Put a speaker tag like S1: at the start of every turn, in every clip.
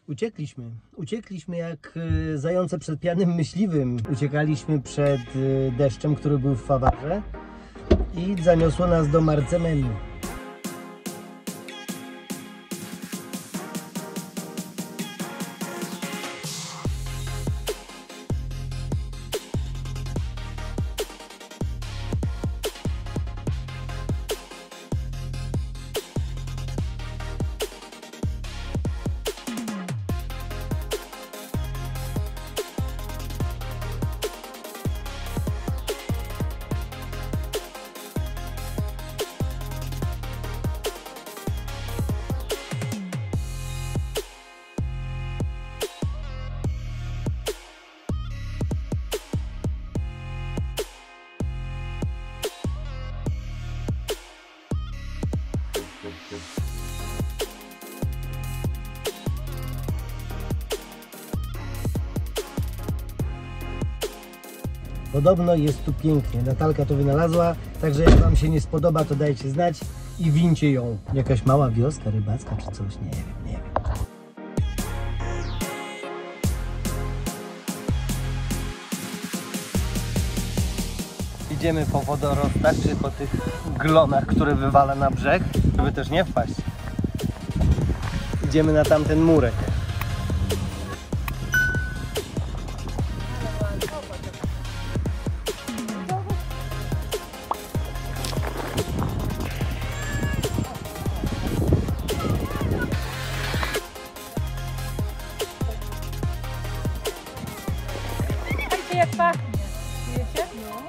S1: Uciekliśmy jak zające przed pijanym myśliwym. Uciekaliśmy przed deszczem, który był w Fawarze i zaniosło nas do Marcemenu. Podobno jest tu pięknie. Natalka to wynalazła, także jak wam się nie spodoba, to dajcie znać i wincie ją. Jakaś mała wioska rybacka czy coś, nie wiem. Idziemy po wodorostach, czy po tych glonach, które wywala na brzeg, żeby też nie wpaść. Idziemy na tamten murek.
S2: Jak pachnie, wiecie? No.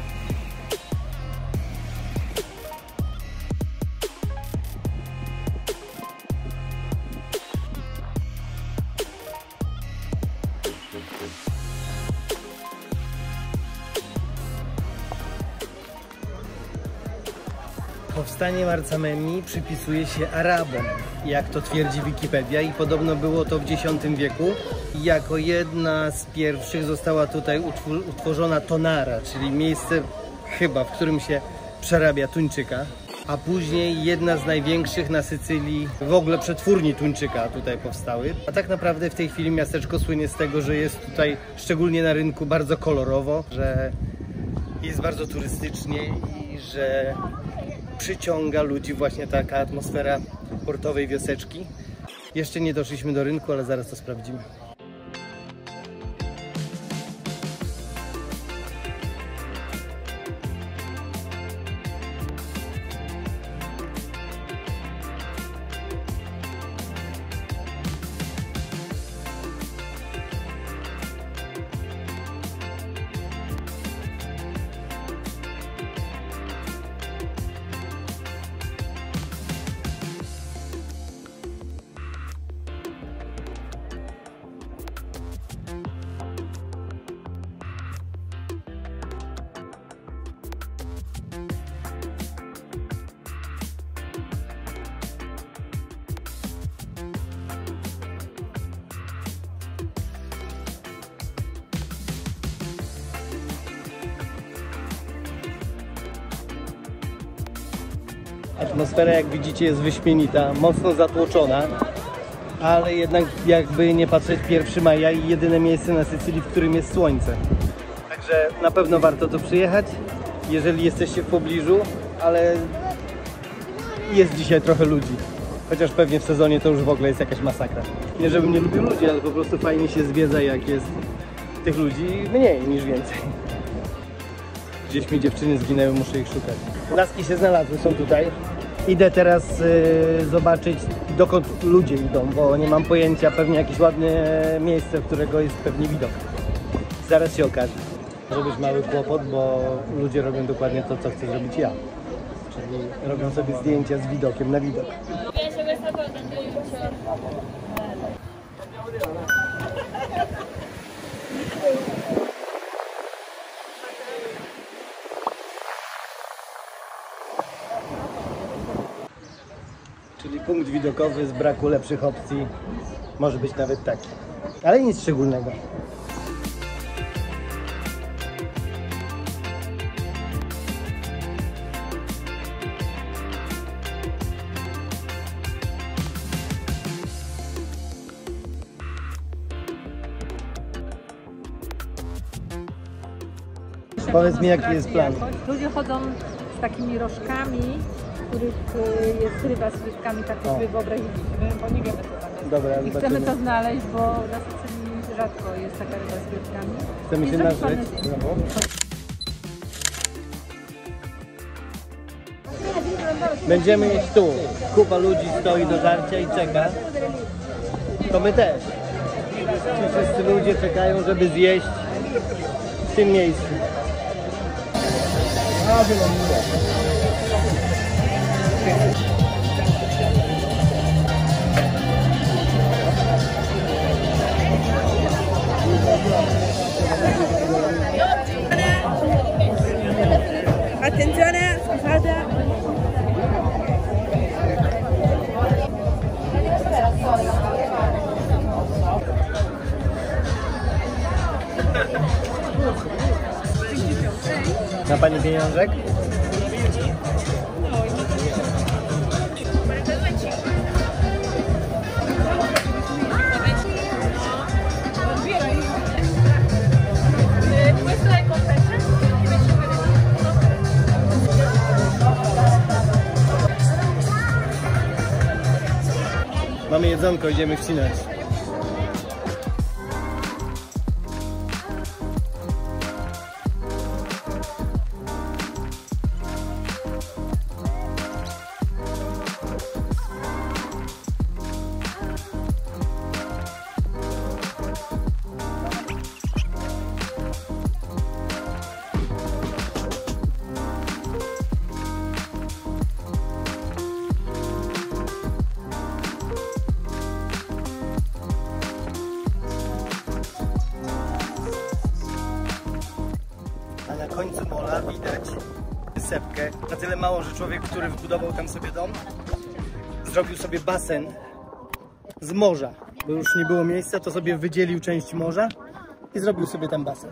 S1: Powstanie Marcameni przypisuje się Arabom, jak to twierdzi Wikipedia, i podobno było to w X wieku. Jako jedna z pierwszych została tutaj utworzona tonara, czyli miejsce chyba, w którym się przerabia tuńczyka, a później jedna z największych na Sycylii w ogóle przetwórni tuńczyka tutaj powstały. A tak naprawdę w tej chwili miasteczko słynie z tego, że jest tutaj, szczególnie na rynku, bardzo kolorowo, że jest bardzo turystycznie i że przyciąga ludzi właśnie taka atmosfera portowej wioseczki. Jeszcze nie doszliśmy do rynku, ale zaraz to sprawdzimy. Atmosfera, jak widzicie, jest wyśmienita, mocno zatłoczona, ale jednak jakby nie patrzeć, 1 maja i jedyne miejsce na Sycylii, w którym jest słońce. Także na pewno warto tu przyjechać, jeżeli jesteście w pobliżu, ale jest dzisiaj trochę ludzi. Chociaż pewnie w sezonie to już w ogóle jest jakaś masakra. Nie żebym nie lubił ludzi, ale po prostu fajnie się zwiedza, jak jest tych ludzi mniej niż więcej. Gdzieś mi dziewczyny zginęły, muszę ich szukać. Laski się znalazły, są tutaj. Idę teraz zobaczyć, dokąd ludzie idą, bo nie mam pojęcia, pewnie jakieś ładne miejsce, w którego jest pewnie widok. Zaraz się okaże. Może być mały kłopot, bo ludzie robią dokładnie to, co chcę zrobić ja. Czyli robią sobie zdjęcia z widokiem na widok. Czyli punkt widokowy z braku lepszych opcji może być nawet taki. Ale nic szczególnego. Powiedz mi, jaki jest plan.
S2: Ludzie chodzą z takimi rożkami, w których jest ryba z frytkami, tak jak sobie wyobraziliśmy, bo nie wiemy co tam jest.
S1: Dobra,
S2: I chcemy to znaleźć, bo na Sycylii rzadko jest taka ryba z frytkami.
S1: Chcemy się nażyć. Będziemy mieć tu. Kupa ludzi stoi do żarcia i czeka. To my też. Ci wszyscy ludzie czekają, żeby zjeść w tym miejscu.
S2: Attenzione, scusate.
S1: Na pani pieniążek? Mamy jedzonko, idziemy wcinać. A na końcu mola widać wysepkę. Na tyle mało, że człowiek, który wbudował tam sobie dom, zrobił sobie basen z morza. Bo już nie było miejsca, to sobie wydzielił część morza i zrobił sobie tam basen.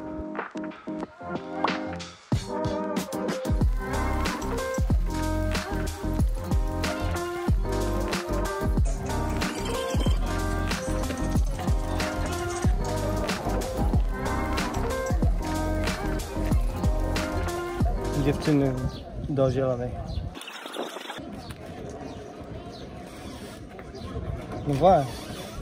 S1: Dziewczyny do zielonej. No właśnie.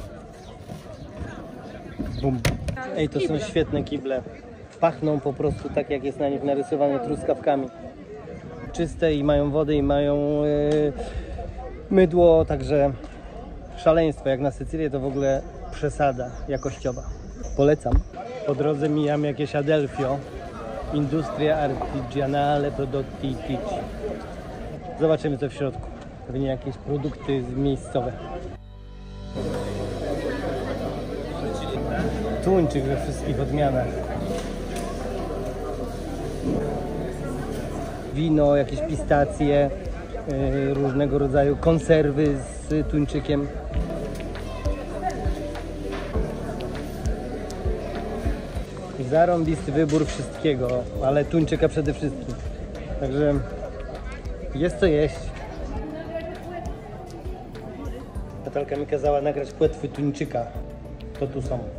S1: Bum. Ej, to są świetne kible. Pachną po prostu tak, jak jest na nich narysowane, truskawkami. Czyste i mają wodę i mają mydło, także szaleństwo. Jak na Sycylię to w ogóle przesada jakościowa. Polecam. Po drodze mijam jakieś Adelfio. Industria Artigianale Prodotti Tici. Zobaczymy co w środku. Pewnie jakieś produkty miejscowe. Tuńczyk we wszystkich odmianach. Wino, jakieś pistacje, różnego rodzaju konserwy z tuńczykiem. Zarąbisty wybór wszystkiego, ale tuńczyka przede wszystkim. Także jest co jeść. Natalka mi kazała nagrać płetwy tuńczyka. To tu są.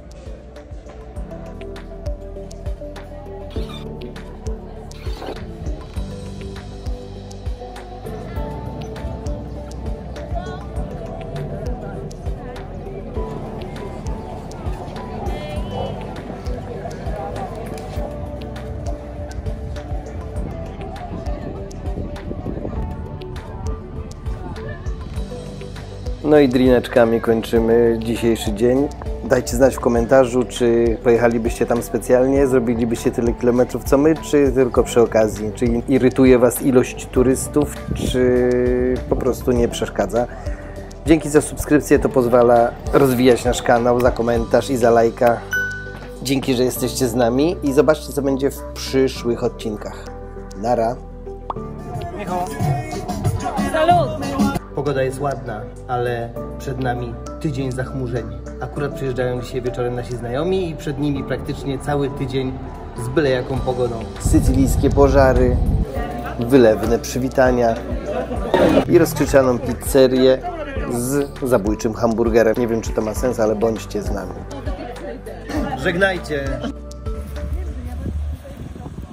S1: No i drineczkami kończymy dzisiejszy dzień. Dajcie znać w komentarzu, czy pojechalibyście tam specjalnie, zrobilibyście tyle kilometrów co my, czy tylko przy okazji. Czy irytuje Was ilość turystów, czy po prostu nie przeszkadza. Dzięki za subskrypcję, to pozwala rozwijać nasz kanał, za komentarz i za lajka. Dzięki, że jesteście z nami i zobaczcie, co będzie w przyszłych odcinkach. Nara! Michał.
S2: Salut!
S1: Pogoda jest ładna, ale przed nami tydzień zachmurzeń. Akurat przyjeżdżają dzisiaj wieczorem nasi znajomi i przed nimi praktycznie cały tydzień z byle jaką pogodą. Sycylijskie pożary, wylewne przywitania i rozkrzyczaną pizzerię z zabójczym hamburgerem. Nie wiem, czy to ma sens, ale bądźcie z nami. Żegnajcie!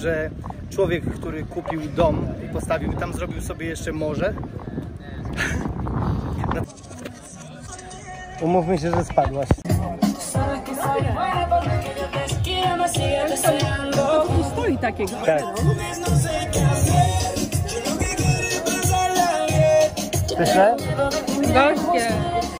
S1: że człowiek, który kupił dom i postawił tam, zrobił sobie jeszcze morze. Umówmy się, że spadłaś.
S2: Tu stoi takiego.
S1: Tak. Pyszne?
S2: Gorzkie.